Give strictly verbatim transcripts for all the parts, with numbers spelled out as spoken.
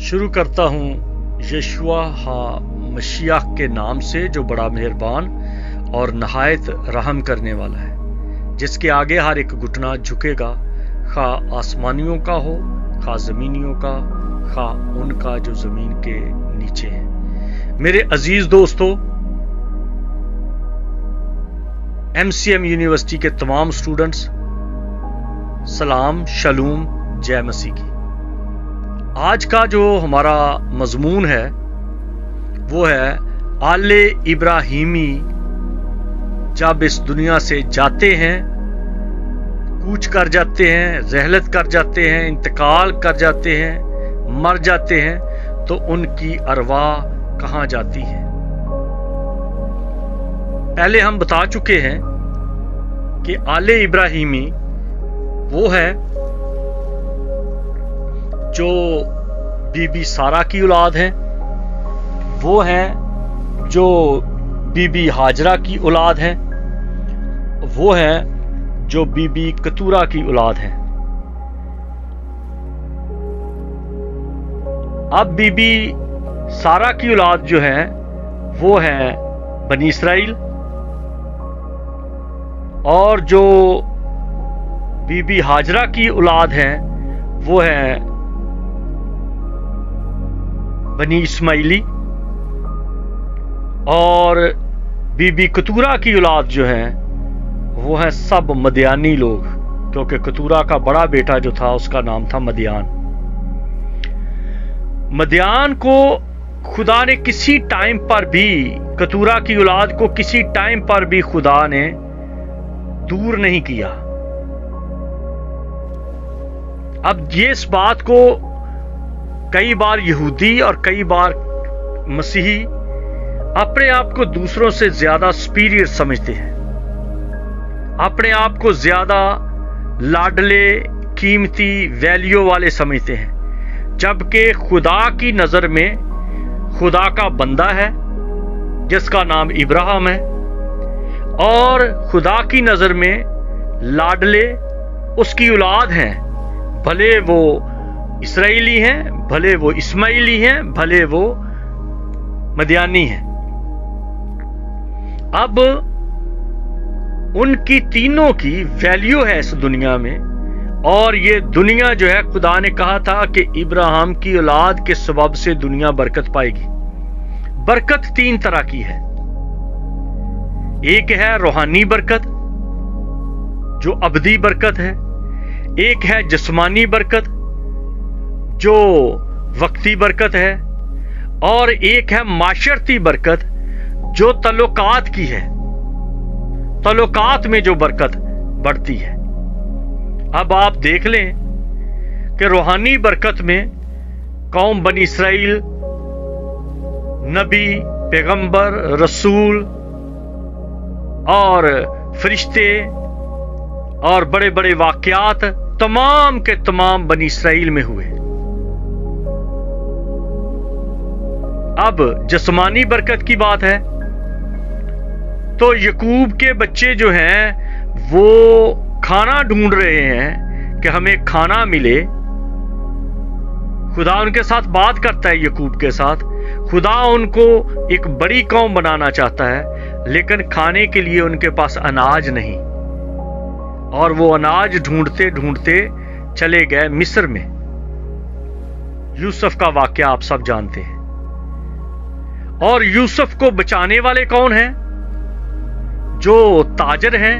शुरू करता हूँ यशुआ हा मशीह के नाम से, जो बड़ा मेहरबान और नहायत रहम करने वाला है, जिसके आगे हर एक घुटना झुकेगा, खा आसमानियों का हो, खा ज़मीनियों का, खा उनका जो ज़मीन के नीचे है। मेरे अजीज दोस्तों, एम सी एम यूनिवर्सिटी के तमाम स्टूडेंट्स, सलाम, शलूम, जय मसीह की। आज का जो हमारा मजमून है वो है आले इब्राहिमी जब इस दुनिया से जाते हैं, कूच कर जाते हैं, रहलत कर जाते हैं, इंतकाल कर जाते हैं, मर जाते हैं, तो उनकी अरवाह कहाँ जाती है। पहले हम बता चुके हैं कि आले इब्राहिमी वो है जो बीबी सारा की औलाद है, वो है जो बीबी हाजरा की औलाद है, वो है जो बीबी कतूरा की औलाद है। अब बीबी सारा की औलाद जो है वो है बनी इसराइल, और जो बीबी हाजरा की औलाद है वो है बनी इस्माइली, और बीबी कतूरा की औलाद जो है वो है सब मदियानी लोग, क्योंकि कतूरा का बड़ा बेटा जो था उसका नाम था मदियान। मदियान को खुदा ने किसी टाइम पर भी, कतूरा की औलाद को किसी टाइम पर भी खुदा ने दूर नहीं किया। अब ये इस बात को कई बार यहूदी और कई बार मसीही अपने आप को दूसरों से ज्यादा सुपीरियर समझते हैं, अपने आप को ज्यादा लाडले, कीमती, वैल्यू वाले समझते हैं, जबकि खुदा की नजर में खुदा का बंदा है जिसका नाम इब्राहिम है, और खुदा की नजर में लाडले उसकी औलाद हैं, भले वो इसराइली हैं, भले वो इस्माइली हैं, भले वो मदियानी हैं। अब उनकी तीनों की वैल्यू है इस दुनिया में, और ये दुनिया जो है, खुदा ने कहा था कि इब्राहिम की औलाद के सबब से दुनिया बरकत पाएगी। बरकत तीन तरह की है। एक है रूहानी बरकत जो अबदी बरकत है, एक है जिस्मानी बरकत जो वक्ती बरकत है, और एक है माशरती बरकत जो तल्लुकात की है, तल्लुकात में जो बरकत बढ़ती है। अब आप देख लें कि रूहानी बरकत में कौम बनी इसराइल, नबी, पैगंबर, रसूल और फरिश्ते और बड़े बड़े वाकयात तमाम के तमाम बनी इसराइल में हुए। अब जिस्मानी बरकत की बात है तो यकूब के बच्चे जो हैं वो खाना ढूंढ रहे हैं कि हमें खाना मिले। खुदा उनके साथ बात करता है, यकूब के साथ। खुदा उनको एक बड़ी कौम बनाना चाहता है, लेकिन खाने के लिए उनके पास अनाज नहीं, और वो अनाज ढूंढते ढूंढते चले गए मिस्र में। यूसुफ का वाकया आप सब जानते हैं। और यूसुफ को बचाने वाले कौन हैं? जो ताजर हैं,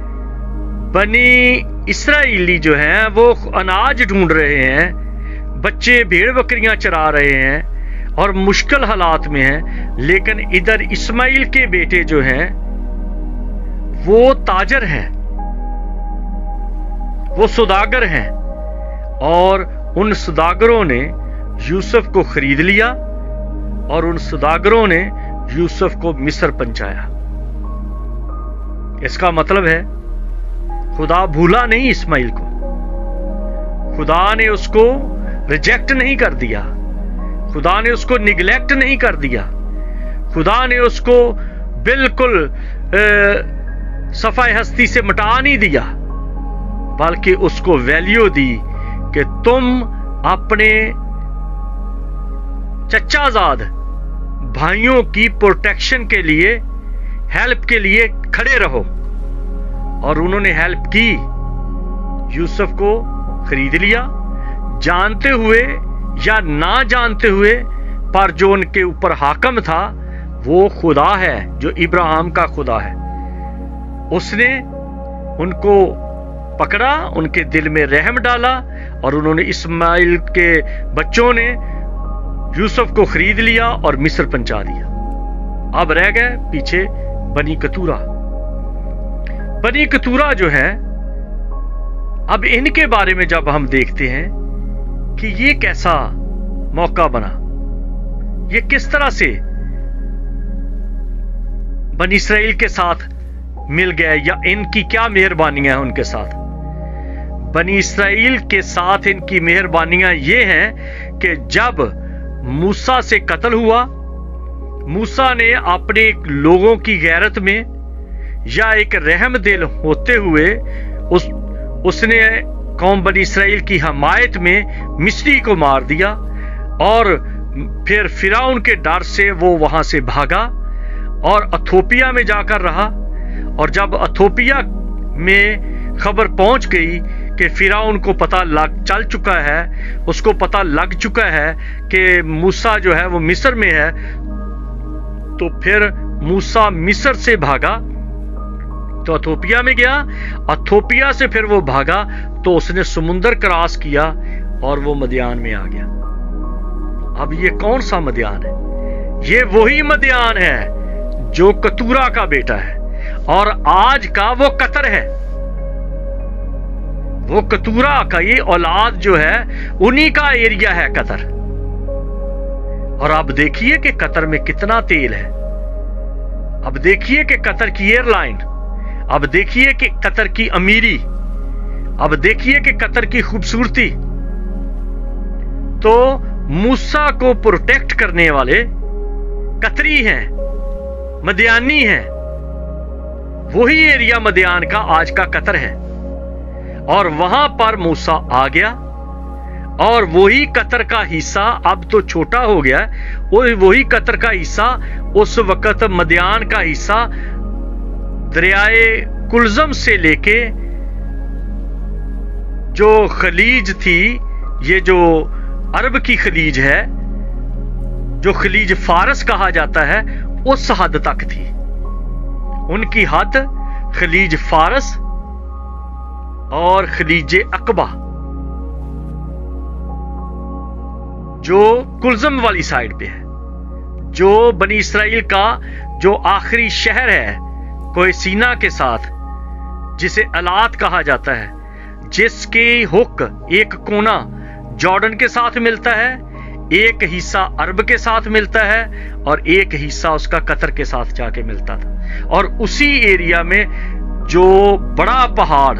बनी इसराइली जो हैं, वो अनाज ढूंढ रहे हैं, बच्चे भेड़ बकरियां चरा रहे हैं और मुश्किल हालात में हैं। लेकिन इधर इस्माइल के बेटे जो हैं वो ताजर हैं, वो सौदागर हैं, और उन सौदागरों ने यूसुफ को खरीद लिया, और उन सौदागरों ने यूसुफ को मिस्र पहुंचाया। इसका मतलब है खुदा भूला नहीं इस्माइल को, खुदा ने उसको रिजेक्ट नहीं कर दिया, खुदा ने उसको निगलेक्ट नहीं कर दिया, खुदा ने उसको बिल्कुल सफाई हस्ती से मिटा नहीं दिया, बल्कि उसको वैल्यू दी कि तुम अपने चचा ज़ाद भाइयों की प्रोटेक्शन के लिए, हेल्प के लिए खड़े रहो। और उन्होंने हेल्प की, यूसुफ को खरीद लिया, जानते हुए या ना जानते हुए, पर जो उनके ऊपर हाकम था वो खुदा है, जो इब्राहिम का खुदा है। उसने उनको पकड़ा, उनके दिल में रहम डाला, और उन्होंने इस्माइल के बच्चों ने यूसुफ को खरीद लिया और मिस्र पहुंचा दिया। अब रह गए पीछे बनी कतूरा। बनी कतूरा जो है, अब इनके बारे में जब हम देखते हैं कि ये कैसा मौका बना, ये किस तरह से बनी इसराइल के साथ मिल गए, या इनकी क्या मेहरबानियां हैं उनके साथ। बनी इसराइल के साथ इनकी मेहरबानियां ये हैं कि जब मूसा से कत्ल हुआ, मूसा ने अपने लोगों की गैरत में या एक रहम दिल होते हुए उस उसने कौम बनी इसराइल की हमायत में मिस्री को मार दिया, और फिर फिरौन के डर से वो वहां से भागा और इथोपिया में जाकर रहा। और जब इथोपिया में खबर पहुंच गई कि फिरौन को पता लग चल चुका है, उसको पता लग चुका है कि मूसा जो है वो मिस्र में है, तो फिर मूसा मिस्र से भागा तो इथोपिया में गया, इथोपिया से फिर वो भागा तो उसने समुंदर क्रॉस किया और वो मदियान में आ गया। अब ये कौन सा मदियान है? ये वही मदियान है जो कतूरा का बेटा है, और आज का वो कतर है। वो कतूरा का ये औलाद जो है उन्हीं का एरिया है कतर। और अब देखिए कि कतर में कितना तेल है, अब देखिए कि कतर की एयरलाइन, अब देखिए कि कतर की अमीरी, अब देखिए कि कतर की खूबसूरती। तो मूसा को प्रोटेक्ट करने वाले कतरी हैं, मदियानी हैं। वही एरिया मदियान का आज का कतर है, और वहां पर मूसा आ गया, और वही कतर का हिस्सा अब तो छोटा हो गया, वही कतर का हिस्सा उस वक्त मदियान का हिस्सा दरियाए कुलजम से लेके जो खलीज थी, ये जो अरब की खलीज है, जो खलीज फारस कहा जाता है, उस हद तक थी। उनकी हद खलीज फारस और खलीज अकबा, जो कुलजम वाली साइड पे है, जो बनी इसराइल का जो आखिरी शहर है कोई सीना के साथ, जिसे अलात कहा जाता है, जिसके हुक एक कोना जॉर्डन के साथ मिलता है, एक हिस्सा अरब के साथ मिलता है, और एक हिस्सा उसका कतर के साथ जाके मिलता था। और उसी एरिया में जो बड़ा पहाड़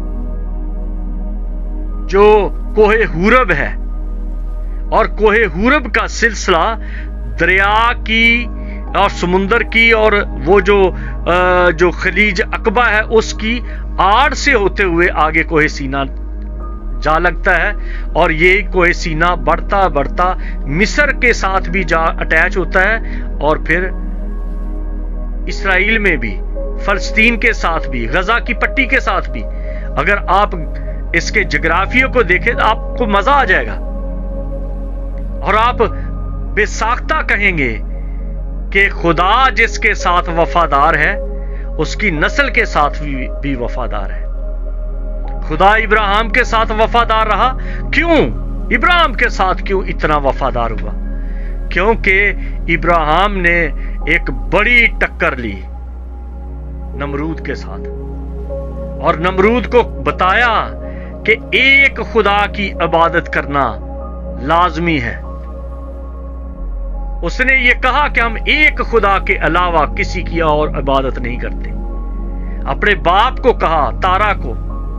जो कोहे हुरब है, और कोहे हुरब का सिलसिला दरिया की और समुंदर की और वो जो जो खलीज अकबा है उसकी आड़ से होते हुए आगे कोहे सीना जा लगता है, और ये कोहे सीना बढ़ता बढ़ता मिस्र के साथ भी जा अटैच होता है, और फिर इसराइल में भी, फलस्तीन के साथ भी, गजा की पट्टी के साथ भी। अगर आप इसके जोग्राफियों को देखें तो आपको मजा आ जाएगा, और आप बेसाख्ता कहेंगे कि खुदा जिसके साथ वफादार है उसकी नस्ल के साथ भी, भी वफादार है। खुदा इब्राहिम के साथ वफादार रहा। क्यों इब्राहिम के साथ क्यों इतना वफादार हुआ? क्योंकि इब्राहिम ने एक बड़ी टक्कर ली नमरूद के साथ, और नमरूद को बताया कि एक खुदा की इबादत करना लाजमी है। उसने ये कहा कि हम एक खुदा के अलावा किसी की और इबादत नहीं करते। अपने बाप को कहा, तारा को,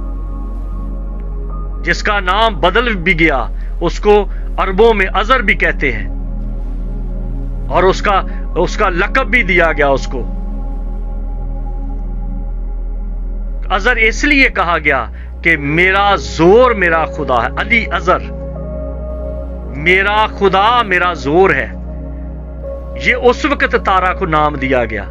जिसका नाम बदल भी गया, उसको अरबों में अजर भी कहते हैं, और उसका उसका लक़ब भी दिया गया उसको। अजर इसलिए कहा गया कि मेरा जोर मेरा खुदा है, अली अजर, मेरा खुदा मेरा जोर है। ये उस वक्त तारा को नाम दिया गया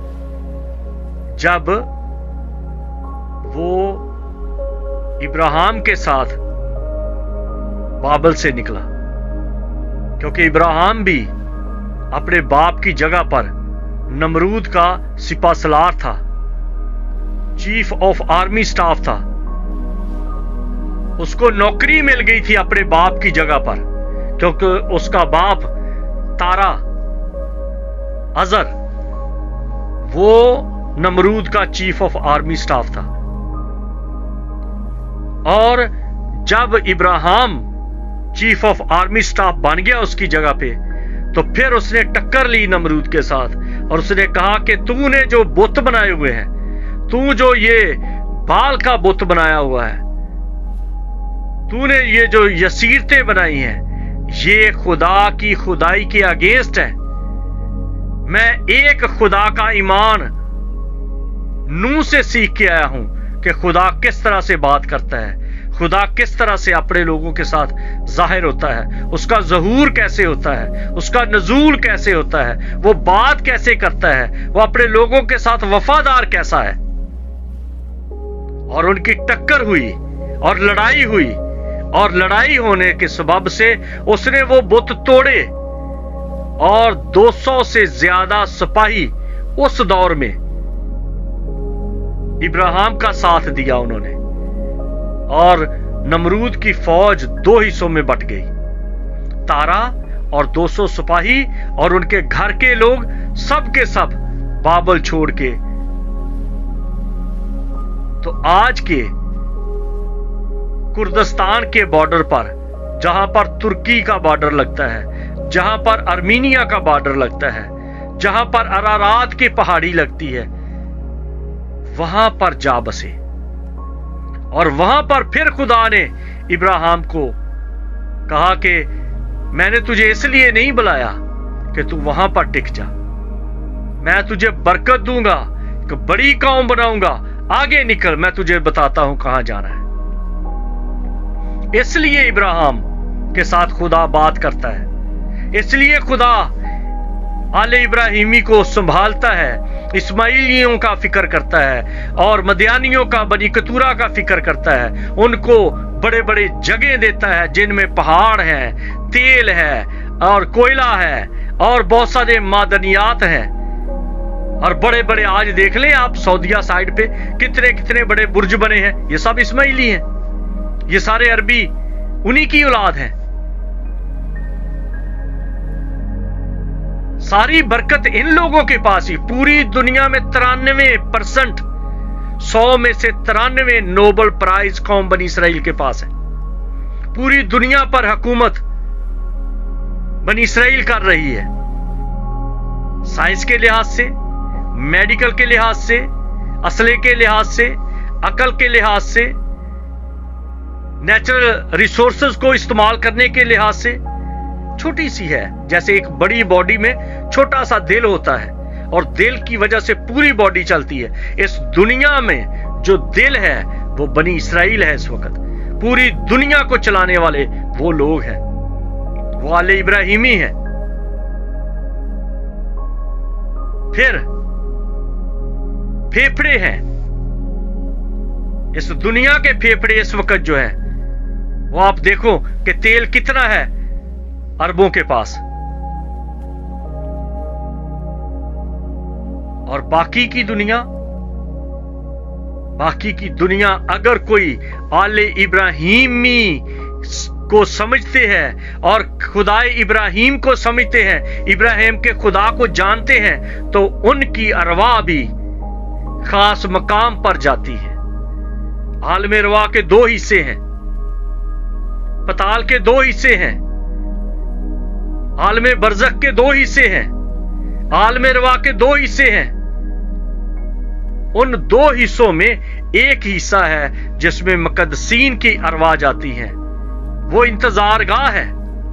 जब वो इब्राहिम के साथ बाबल से निकला, क्योंकि इब्राहिम भी अपने बाप की जगह पर नमरूद का सिपासलार था, चीफ ऑफ आर्मी स्टाफ था। उसको नौकरी मिल गई थी अपने बाप की जगह पर, क्योंकि उसका बाप तारा अजर वो नमरूद का चीफ ऑफ आर्मी स्टाफ था। और जब Ibrahim chief of army staff बन गया उसकी जगह पे, तो फिर उसने टक्कर ली नमरूद के साथ और उसने कहा कि तूने जो बुत बनाए हुए हैं, तू जो ये बाल का बुत बनाया हुआ है, तूने ये जो यसीरतें बनाई हैं, ये खुदा की खुदाई के अगेंस्ट है। मैं एक खुदा का ईमान नूह से सीख के आया हूं कि खुदा किस तरह से बात करता है, खुदा किस तरह से अपने लोगों के साथ जाहिर होता है, उसका ज़हूर कैसे होता है, उसका नज़ूल कैसे होता है, वो बात कैसे करता है, वो अपने लोगों के साथ वफादार कैसा है। और उनकी टक्कर हुई और लड़ाई हुई, और लड़ाई होने के सबब से उसने वो बुत तोड़े, और दो सौ से ज्यादा सिपाही उस दौर में इब्राहिम का साथ दिया उन्होंने, और नमरूद की फौज दो हिस्सों में बट गई, तारा और दो सौ सिपाही और उनके घर के लोग सब के सब बाबल छोड़ के। तो आज के कुर्दिस्तान के बॉर्डर पर, जहां पर तुर्की का बॉर्डर लगता है, जहां पर आर्मीनिया का बॉर्डर लगता है, जहां पर अरारात की पहाड़ी लगती है, वहां पर जा बसे। और वहां पर फिर खुदा ने इब्राहिम को कहा कि मैंने तुझे इसलिए नहीं बुलाया कि तू वहां पर टिक जा, मैं तुझे बरकत दूंगा, कि बड़ी कौम बनाऊंगा, आगे निकल, मैं तुझे बताता हूं कहां जाना है। इसलिए इब्राहिम के साथ खुदा बात करता है, इसलिए खुदा आले इब्राहिमी को संभालता है, इस्माइलियों का फिक्र करता है और मदियानियों का, बनी कतूरा का फिक्र करता है। उनको बड़े बड़े जगह देता है जिनमें पहाड़ हैं, तेल है और कोयला है और बहुत सारे मादनियात हैं। और बड़े बड़े, आज देख लें आप सऊदिया साइड पे कितने कितने बड़े बुर्ज बने हैं, ये सब इस्माइली हैं, ये सारे अरबी उन्हीं की औलाद हैं। सारी बरकत इन लोगों के पास ही। पूरी दुनिया में तिरानवे परसेंट, सौ में से तिरानवे नोबल प्राइज कौम बनी इसराइल के पास है। पूरी दुनिया पर हुकूमत बनी इसराइल कर रही है, साइंस के लिहाज से, मेडिकल के लिहाज से, असले के लिहाज से, अकल के लिहाज से, नेचुरल रिसोर्सेज को इस्तेमाल करने के लिहाज से। छोटी सी है, जैसे एक बड़ी बॉडी में छोटा सा दिल होता है और दिल की वजह से पूरी बॉडी चलती है। इस दुनिया में जो दिल है वो बनी इसराइल है। इस वक्त पूरी दुनिया को चलाने वाले वो लोग हैं, वो आले इब्राहिमी हैं। फिर फेफड़े हैं, इस दुनिया के फेफड़े इस वक्त जो है वो आप देखो कि तेल कितना है अरबों के पास, और बाकी की दुनिया, बाकी की दुनिया अगर कोई आले इब्राहिमी को समझते हैं और खुदाए इब्राहिम को समझते हैं, इब्राहिम के खुदा को जानते हैं, तो उनकी अरवा भी खास मकाम पर जाती है। आलम रवा के दो हिस्से हैं, पताल के दो हिस्से हैं, आलम बरज़ख के दो हिस्से हैं, आलम रवा के दो हिस्से हैं। उन दो हिस्सों में एक हिस्सा है जिसमें मुकद्दसीन की अरवा जाती है, वो इंतजार गाह है,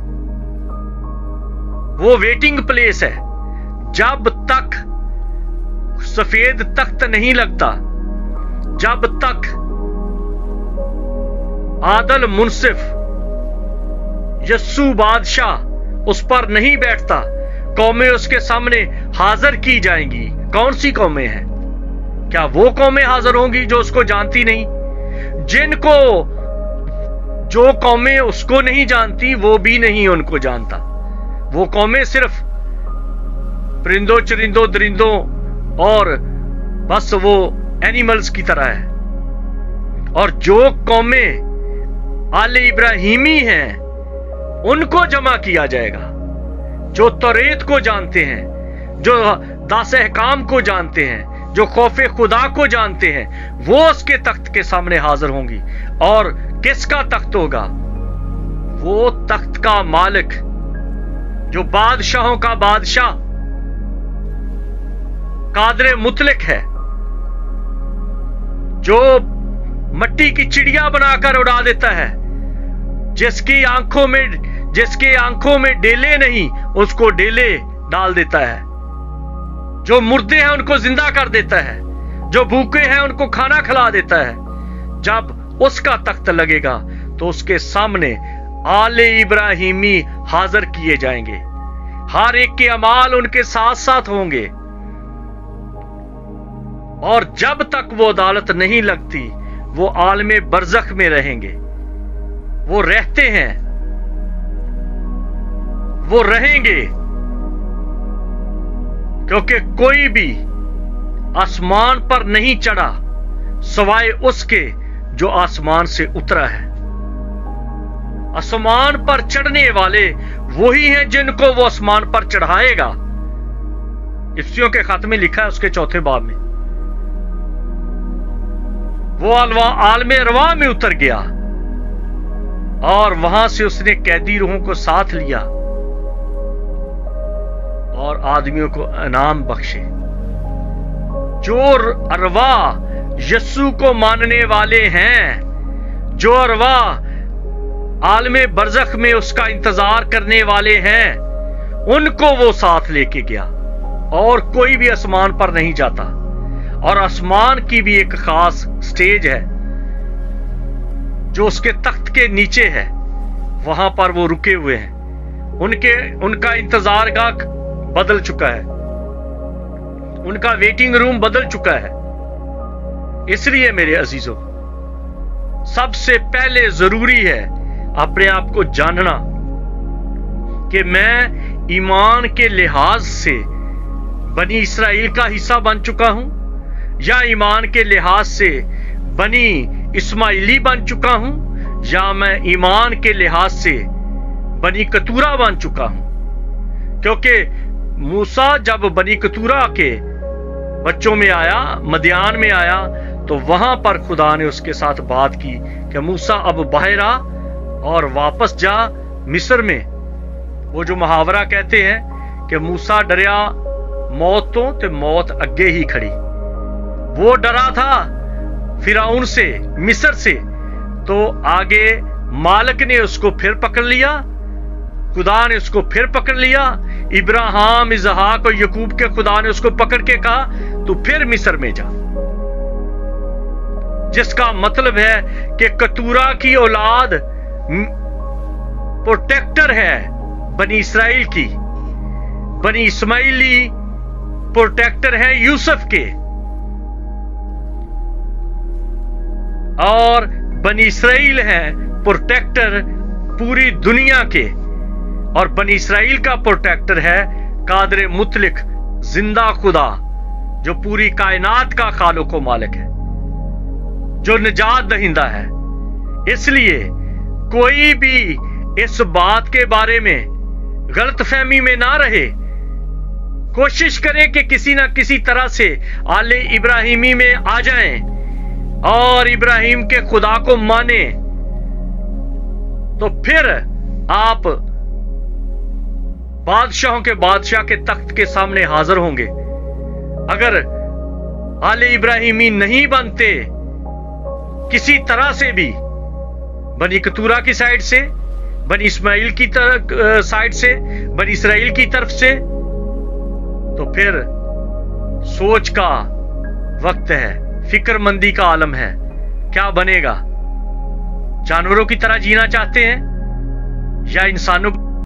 वो वेटिंग प्लेस है। जब तक सफेद तख्त नहीं लगता, जब तक आदल मुनसिफ यस्सु बादशाह उस पर नहीं बैठता, कौमें उसके सामने हाजिर की जाएंगी। कौन सी कौमें हैं? क्या वो कौमें हाजिर होंगी जो उसको जानती नहीं? जिनको जो कौमें उसको नहीं जानती वो भी नहीं उनको जानता। वो कौमें सिर्फ परिंदों, चरिंदों, दरिंदों और बस वो एनिमल्स की तरह है। और जो कौमें आले इब्राहिमी हैं उनको जमा किया जाएगा, जो तौरेत को जानते हैं, जो दास अहकाम को जानते हैं, जो खौफे खुदा को जानते हैं, वो उसके तख्त के सामने हाजिर होंगी। और किसका तख्त होगा? वो तख्त का मालिक जो बादशाहों का बादशाह कादरे मुतलक है, जो मट्टी की चिड़िया बनाकर उड़ा देता है, जिसकी आंखों में जिसके आंखों में डेले नहीं उसको डेले डाल देता है, जो मुर्दे हैं उनको जिंदा कर देता है, जो भूखे हैं उनको खाना खिला देता है। जब उसका तख्त लगेगा तो उसके सामने आले इब्राहिमी हाजिर किए जाएंगे। हर एक के अमाल उनके साथ साथ होंगे। और जब तक वो अदालत नहीं लगती वो आलमे बरज़ख में रहेंगे। वो रहते हैं, वो रहेंगे, क्योंकि कोई भी आसमान पर नहीं चढ़ा सवाए उसके जो आसमान से उतरा है। आसमान पर चढ़ने वाले वही हैं जिनको वो आसमान पर चढ़ाएगा। इफ्सियों के खत में लिखा है उसके चौथे बाब में, वो अलवा आलमे रवा में उतर गया और वहां से उसने कैदी रूहों को साथ लिया और आदमियों को इनाम बख्शे। जो अरवा यस्सु को मानने वाले हैं, जो अरवा आलमे बरज़ख में उसका इंतजार करने वाले हैं, उनको वो साथ लेके गया। और कोई भी आसमान पर नहीं जाता। और आसमान की भी एक खास स्टेज है जो उसके तख्त के नीचे है, वहां पर वो रुके हुए हैं। उनके उनका इंतजार गाह बदल चुका है, उनका वेटिंग रूम बदल चुका है। इसलिए मेरे अजीजों, सबसे पहले जरूरी है अपने आप को जानना कि मैं ईमान के लिहाज से बनी इसराइल का हिस्सा बन चुका हूं या ईमान के लिहाज से बनी इस्माइली बन चुका हूं, या मैं ईमान के लिहाज से बनी कतूरा बन चुका हूं। क्योंकि मूसा जब बनी कतूरा के बच्चों में आया, मदियान में आया, तो वहां पर खुदा ने उसके साथ बात की कि मूसा अब बाहर आ और वापस जा मिस्र में। वो जो मुहावरा कहते हैं कि मूसा डरिया मौत तो ते मौत अगे ही खड़ी। वो डरा था फिराउन से, मिस्र से, तो आगे मालिक ने उसको फिर पकड़ लिया, खुदा ने उसको फिर पकड़ लिया। इब्राहिम, इसहाक और यकूब के खुदा ने उसको पकड़ के कहा तू फिर मिस्र में जा। जिसका मतलब है कि कतूरा की औलाद प्रोटेक्टर है बनी इसराइल की, बनी इस्माइली प्रोटेक्टर है यूसुफ के, और बनी इसराइल है प्रोटेक्टर पूरी दुनिया के। और बनी इसराइल का प्रोटेक्टर है कादरे मुतलिक जिंदा खुदा जो पूरी कायनात का खालिक व मालिक है, जो निजात दहिंदा है। इसलिए कोई भी इस बात के बारे में गलतफहमी में ना रहे, कोशिश करें कि किसी ना किसी तरह से आले इब्राहिमी में आ जाएं और इब्राहिम के खुदा को माने, तो फिर आप बादशाहों के बादशाह के तख्त के सामने हाजिर होंगे। अगर आले इब्राहिमी नहीं बनते किसी तरह से भी, बनी कतूरा की साइड से, बनी इस्माइल की तरफ साइड से, बनी इसराइल की तरफ से, तो फिर सोच का वक्त है, फिक्रमंदी का आलम है। क्या बनेगा? जानवरों की तरह जीना चाहते हैं या इंसानों